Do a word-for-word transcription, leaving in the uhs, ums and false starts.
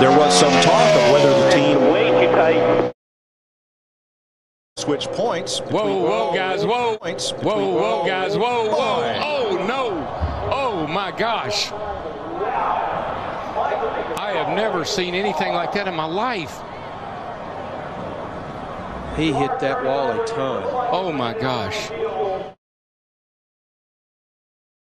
There was some talk of whether the team switch points. Whoa, whoa, guys, whoa. Whoa, whoa, guys, whoa, whoa. Oh, no. Oh, my gosh. I have never seen anything like that in my life. He hit that wall a ton. Oh, my gosh.